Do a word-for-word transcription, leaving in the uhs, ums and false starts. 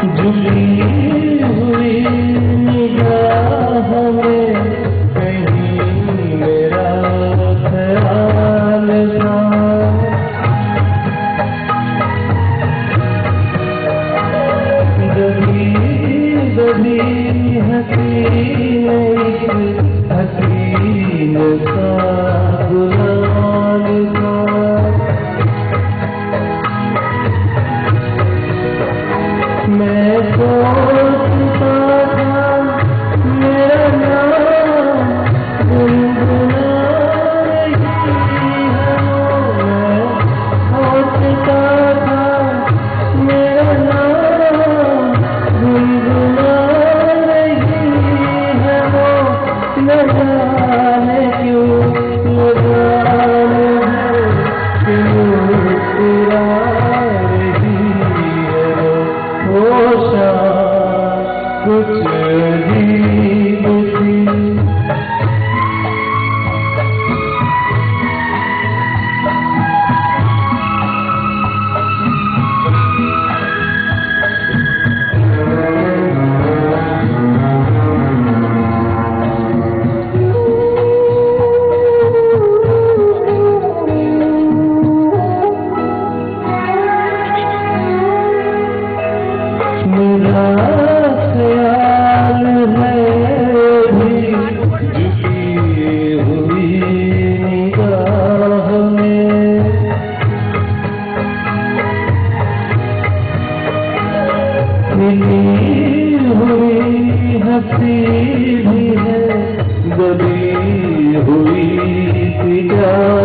झुकी हुई निगाह में कहीं मेरा ख्याल था। दबी दबी हसीन एक हसीन सा गुलाल था। मैं सोचता था मेरा नाम गुनगुना रही है वो। मैं सोचता था मेरा नाम गुनगुना रही है वो। न जाने क्यों लगान है कि मुस्कुरा होशा कुछ अजीब थी। मेरा ख्याल है भी झुकी हुई निगाह में। खिली हुई हंसी भी है दबी हुई फिजा